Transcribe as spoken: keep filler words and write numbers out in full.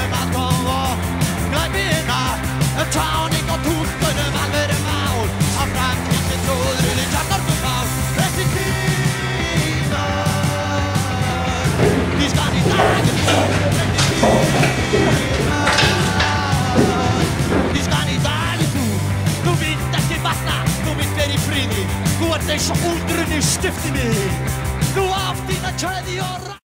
um allt kom og glæpina, um tjáning og túlkunum alvöru mál. Á Franklísi trúður í kjarnorkumál. Þessi tímar, tískan í dag er þú. Þessi tímar, tískan í dag er þú. Þú vilt ekki vakna, þú vilt vera í friði. Þú ert eins og úldrunni stiftinni. Þú átt þína keðju og